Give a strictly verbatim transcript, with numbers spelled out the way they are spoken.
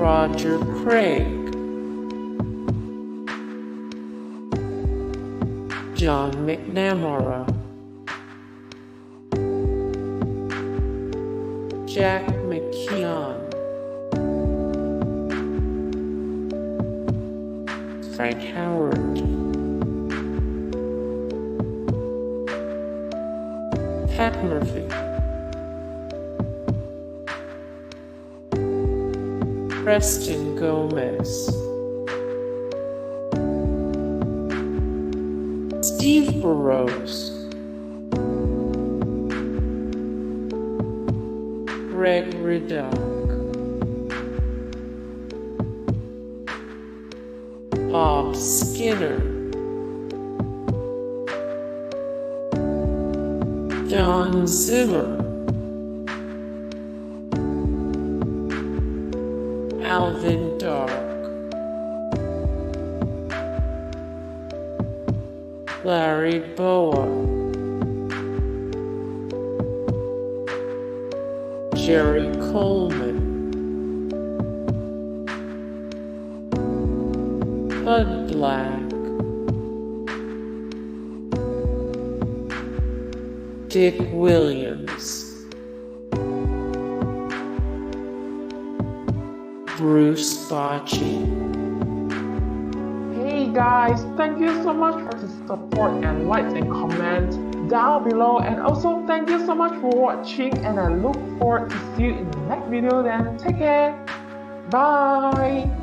Roger Craig, John McNamara, Jack McKeon, Frank Howard, Pat Murphy, Preston Gomez, Steve Burrows, Greg Riddock, Bob Skinner, Don Zimmer, Alvin Dark, Larry Boa, Jerry Coleman, Bud Black, Dick Williams, Bruce Bochy. Hey guys, thank you so much for the support and likes and comments down below, and also thank you so much for watching, and I look forward to see you in the next video. Then take care, bye.